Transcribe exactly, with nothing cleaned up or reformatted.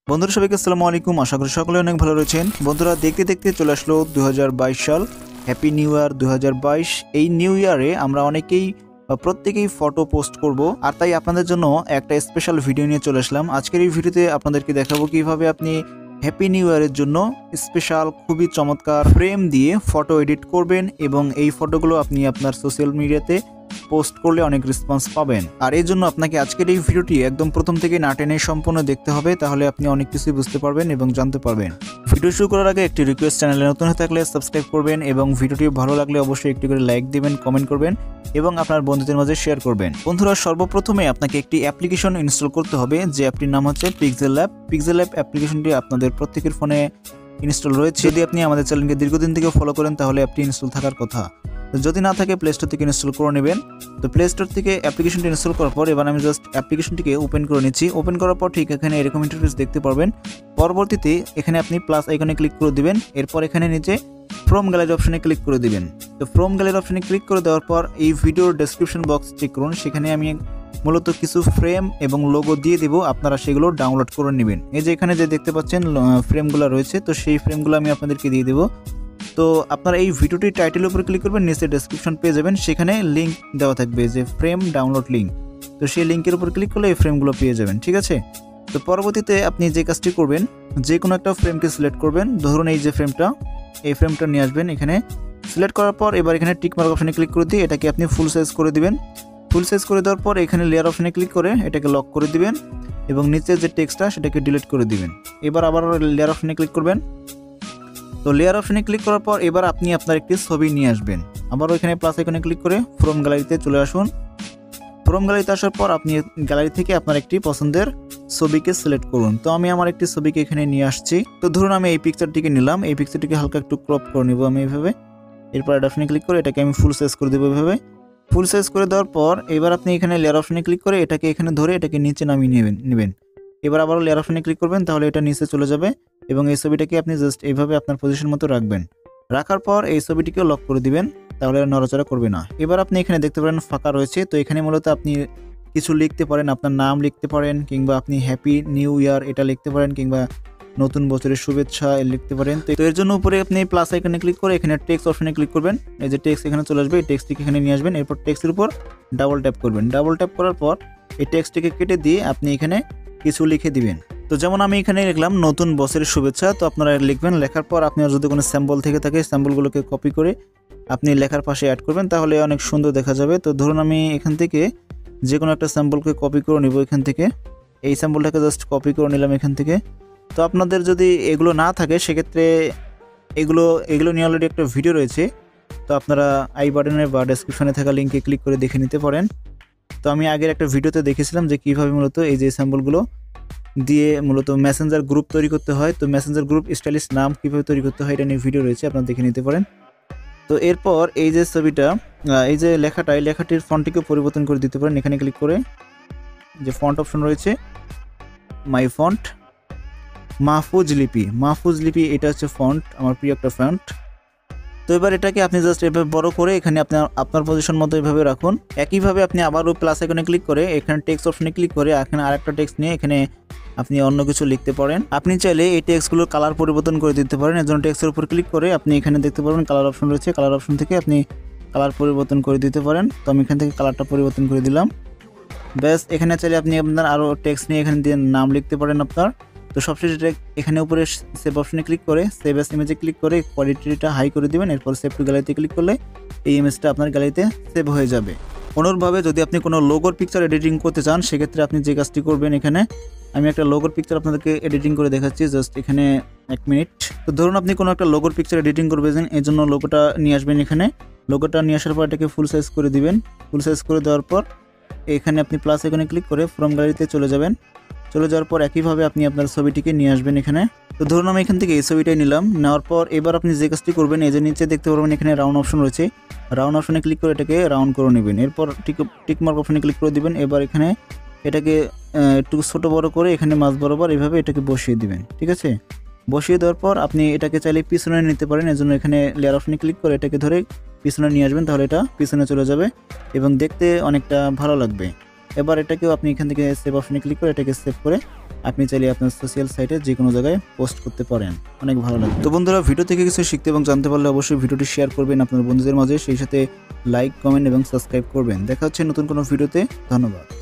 বন্ধুরা সবাইকে আসসালামু আলাইকুম। আশা করি সকলে অনেক ভালো রয়েছেন। বন্ধুরা দেখতে দেখতে চলে আসলো দুই হাজার বাইশ সাল। হ্যাপি নিউ ইয়ার দুই হাজার বাইশ। এই নিউ ইয়ারে আমরা অনেকেই প্রত্যেকেই ফটো পোস্ট করব, আর তাই আপনাদের জন্য একটা স্পেশাল ভিডিও নিয়ে চলে আসলাম। আজকের এই ভিডিওতে আপনাদেরকে দেখাবো কিভাবে আপনি হ্যাপি নিউ ইয়ারের জন্য স্পেশাল খুবই চমৎকার ফ্রেম দিয়ে ফটো এডিট করবেন এবং এই ফটোগুলো আপনি আপনার সোশ্যাল মিডিয়াতে পোস্ট করলে অনেক রেসপন্স পাবেন। আর এই জন্য আপনাকে আজকের এই ভিডিওটি একদম প্রথম থেকে না টেনে সম্পূর্ণ দেখতে হবে, তাহলে আপনি অনেক কিছুই বুঝতে পারবেন এবং জানতে পারবেন। ভিডিও শুরু করার আগে একটি রিকোয়েস্ট, চ্যানেলে নতুন হয়ে থাকলে সাবস্ক্রাইব করবেন এবং ভিডিওটি ভালো লাগলে অবশ্যই একটি করে লাইক দিবেন, কমেন্ট করবেন এবং আপনার বন্ধুদের মাঝে শেয়ার করবেন। বন্ধুরা সর্বপ্রথমে আপনাকে একটি অ্যাপ্লিকেশন ইনস্টল করতে হবে, যে অ্যাপটির নাম হচ্ছে Pixellab। Pixellab অ্যাপ্লিকেশনটি আপনাদের প্রত্যেকের ফোনে ইনস্টল রয়েছে। যদি আপনি আমাদের চ্যানেলকে দীর্ঘদিন থেকে ফলো করেন তাহলে অ্যাপটি ইনস্টল থাকার কথা। যদি না থাকে প্লে স্টোর থেকে ইনস্টল করে নেবেন। তো প্লে স্টোর থেকে অ্যাপ্লিকেশনটি ইনস্টল করার পর এবার আমি জাস্ট অ্যাপ্লিকেশনটিকে ওপেন করে নিচ্ছি। ওপেন করার পর ঠিক এখানে এরকম ইন্টারফেস দেখতে পারবেন। পরবর্তীতে এখানে আপনি প্লাস আইকনে ক্লিক করে দিবেন। এরপর এখানে নিচে ফ্রম গ্যালারি অপশনে ক্লিক করে দিবেন। তো ফ্রম গ্যালারি অপশনে ক্লিক করে দেওয়ার পর এই ভিডিওর ডেসক্রিপশন বক্স চেক করুন, সেখানে আমি মূলত কিছু ফ্রেম এবং লোগো দিয়ে দেব, আপনারা সেগুলো ডাউনলোড করে নেবেন। এই যে এখানে যে দেখতে পাচ্ছেন ফ্রেমগুলো রয়েছে, তো সেই ফ্রেমগুলো আমি আপনাদেরকে দিয়ে দেবো। তো আপনারা এই ভিডিওটির টাইটেলের উপরে ক্লিক করবেন, নিচে ডেসক্রিপশন পেয়ে যাবেন, সেখানে লিঙ্ক দেওয়া থাকবে যে ফ্রেম ডাউনলোড লিঙ্ক। তো সেই লিঙ্কের উপর ক্লিক করলে এই ফ্রেমগুলো পেয়ে যাবেন, ঠিক আছে। তো পরবর্তীতে আপনি যে কাজটি করবেন, যে কোনো একটা ফ্রেমকে সিলেক্ট করবেন। ধরুন এই যে ফ্রেমটা, এই ফ্রেমটা নিয়ে আসবেন এখানে। সিলেক্ট করার পর এবার এখানে টিক মার্ক অপশনে ক্লিক করে দিয়ে এটাকে আপনি ফুল সাইজ করে দিবেন। ফুল সাইজ করে দেওয়ার পর এখানে লেয়ার অপশনে ক্লিক করে এটাকে লক করে দিবেন এবং নিচে যে টেক্সটটা সেটাকে ডিলিট করে দিবেন। এবার আবার লেয়ার অপশনে ক্লিক করবেন। তো লেয়ার অপশনে ক্লিক করার পর এবার আপনি আপনার একটি ছবি নিয়ে আসবেন। আবার ওইখানে প্লাস আইকনে ক্লিক করে ফ্রম গ্যালারিতে চলে আসুন। ফ্রম গ্যালারিতে আসার পর আপনি গ্যালারি থেকে আপনার একটি পছন্দের ছবিকে সিলেক্ট করুন। তো আমি আমার একটি ছবিকে এখানে নিয়ে আসছি। তো ধরুন আমি এই পিকচারটিকে নিলাম, এই পিকচারটিকে হালকা একটু ক্রপ করে নিব আমি এইভাবে। এরপর এটা অপশনে ক্লিক করে এটাকে আমি ফুল সাইজ করে দেবো এইভাবে। ফুল সাইজ করে দেওয়ার পর এবার আপনি এখানে লেয়ার অপশনে ক্লিক করে এটাকে এখানে ধরে এটাকে নিচে নামিয়ে নেবেন নেবেন এবার আবার লেয়ার অপশনে ক্লিক করবেন, তাহলে এটা নিচে চলে যাবে এবং এই ছবিটাকে আপনি জাস্ট এইভাবে আপনার পজিশন মতো রাখবেন। রাখার পর এই ছবিটিকে লক করে দিবেন, তাহলে নড়াচড়া করবে না। এবার আপনি এখানে দেখতে পারেন ফাঁকা রয়েছে। তো এখানে মূলত আপনি কিছু লিখতে পারেন, আপনার নাম লিখতে পারেন, কিংবা আপনি হ্যাপি নিউ ইয়ার এটা লিখতে পারেন, কিংবা নতুন বছরের শুভেচ্ছা লিখতে পারেন। তো এর জন্য উপরে আপনি প্লাস আইকনে ক্লিক করে এখানে টেক্সট অপশনে ক্লিক করবেন। এই যে টেক্সট এখানে চলে আসবে, এই টেক্সটটিকে এখানে নিয়ে আসবেন। এরপর টেক্সটের উপর ডাবল ট্যাপ করবেন। ডাবল ট্যাপ করার পর এই টেক্সটটিকে কেটে দিয়ে আপনি এখানে কিছু লিখে দিবেন। তো যেমন আমি এখানে লিখলাম নতুন বছরের শুভেচ্ছা। তো আপনারা লিখবেন। লেখার পর আপনার যদি কোনো স্যাম্পল থেকে থাকে স্যাম্পলগুলোকে কপি করে আপনি লেখার পাশে অ্যাড করবেন, তাহলে অনেক সুন্দর দেখা যাবে। তো ধরুন আমি এখান থেকে যে কোনো একটা স্যাম্পলকে কপি করে নিব। এখান থেকে এই স্যাম্পলটাকে জাস্ট কপি করে নিলাম এখান থেকে। তো আপনাদের যদি এগুলো না থাকে সেক্ষেত্রে এগুলো এগুলো নিয়ে অলরেডি একটা ভিডিও রয়েছে, তো আপনারা আই বাটনে বা ডেসক্রিপশনে থাকা লিঙ্কে ক্লিক করে দেখে নিতে পারেন। তো আমি আগের একটা ভিডিওতে দেখেছিলাম যে কীভাবে মূলত এই যে স্যাম্পলগুলো দিয়ে মূলত মেসেঞ্জার গ্রুপ তৈরি করতে হয়। তো মেসেঞ্জার গ্রুপ স্টাইলিশ নাম কীভাবে তৈরি করতে হয় এটা নিয়ে ভিডিও রয়েছে, আপনারা দেখে নিতে পারেন। তো এরপর এই যে ছবিটা, এই যে লেখাটা, এই লেখাটির ফন্টটিকে পরিবর্তন করে দিতে পারেন। এখানে ক্লিক করে যে ফন্ট অপশন রয়েছে, মাই ফন্ট, মাহফুজ লিপি। মাহফুজ লিপি এটা হচ্ছে ফন্ট, আমার প্রিয় একটা ফন্ট। তো এবার এটাকে আপনি জাস্ট এভাবে বড় করে এখানে আপনার আপনার পজিশন মতো এভাবে রাখুন। একইভাবে আপনি আবারও প্লাস আইকনে ক্লিক করে এখানে টেক্সট অপশনে ক্লিক করে এখানে আরেকটা টেক্সট নিয়ে এখানে আপনি অন্য কিছু লিখতে পারেন। আপনি চাইলে এই টেক্সটগুলোর কালার পরিবর্তন করে দিতে পারেন। এর জন্য টেক্সটের উপর ক্লিক করে আপনি এখানে দেখতে পারবেন কালার অপশন রয়েছে, কালার অপশন থেকে আপনি কালার পরিবর্তন করে দিতে পারেন। তো আমি এখান থেকে কালারটা পরিবর্তন করে দিলাম। ব্যাস, এখানে চাইলে আপনি আপনার আরও টেক্সট নিয়ে এখানে দিয়ে নাম লিখতে পারেন আপনার। তো সবশেষে এখানে উপরে সেভ অপশনে ক্লিক করে সেভ অ্যাজ ইমেজে ক্লিক করে কোয়ালিটিটা হাই করে দিবেন। এরপর সেভ টু গ্যালারিতে ক্লিক করলে এই ইমেজটা আপনার গ্যালারিতে সেভ হয়ে যাবে। অনুরূপভাবে যদি আপনি কোনো লোগোর পিকচার এডিটিং করতে চান সেক্ষেত্রে আপনি যে কাজটি করবেন, এখানে আমি একটা লোগোর পিকচার আপনাদেরকে এডিটিং করে দেখাচ্ছি, জাস্ট এখানে এক মিনিট। তো ধরুন আপনি কোনো একটা লোগোর পিকচার এডিটিং করবেন, এই জন্য লোগোটা নিয়ে আসবেন। এখানে লোগোটা নিয়ে আসার পর এটাকে ফুল সাইজ করে দিবেন। ফুল সাইজ করে দেওয়ার পর এখানে আপনি প্লাস আইকনে ক্লিক করে ফ্রম গ্যালারিতে চলে যাবেন। চলে যাওয়ার পর একইভাবে আপনি আপনার ছবিটিকে নিয়ে আসবেন এখানে। তো ধরুন আমি এখান থেকে এই ছবিটাই নিলাম। নেওয়ার পর এবার আপনি যে কাজটি করবেন, এই যে নিচে দেখতে পারবেন এখানে রাউন্ড অপশন রয়েছে, রাউন্ড অপশনে ক্লিক করে এটাকে রাউন্ড করে নেবেন। এরপর টিক টিক মার্ক অপশনে ক্লিক করে দিবেন। এবার এখানে এটাকে একটু ছোট বড় করে এখানে মাঝ বরাবর এভাবে এটাকে বসিয়ে দিবেন, ঠিক আছে। বসিয়ে দেওয়ার পর আপনি এটাকে চাইলে পিছনে নিতে পারেন। এর জন্য এখানে লেয়ার অপশনে ক্লিক করে এটাকে ধরে পিছনে নিয়ে আসবেন, তাহলে এটা পিছনে চলে যাবে এবং দেখতে অনেকটা ভালো লাগবে। এবার এটাকেও আপনি এখান থেকে সেভ অপশনে ক্লিক করে এটাকে সেভ করে আপনি চাইলে আপনার সোশ্যাল সাইটে যে কোনো জায়গায় পোস্ট করতে পারেন, অনেক ভালো লাগে। তো বন্ধুরা, ভিডিও থেকে কিছু শিখতে এবং জানতে পারলে অবশ্যই ভিডিওটি শেয়ার করবেন আপনার বন্ধুদের মাঝে, সেই সাথে লাইক, কমেন্ট এবং সাবস্ক্রাইব করবেন। দেখা হচ্ছে নতুন কোনো ভিডিওতে। ধন্যবাদ।